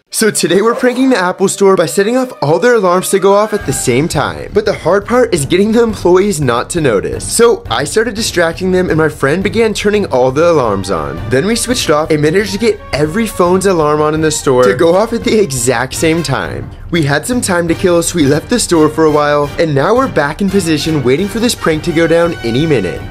So today we're pranking the Apple Store by setting off all their alarms to go off at the same time. But the hard part is getting the employees not to notice. So I started distracting them and my friend began turning all the alarms on. Then we switched off and managed to get every phone's alarm on in the store to go off at the exact same time. We had some time to kill, so we left the store for a while, and now we're back in position waiting for this prank to go down any minute.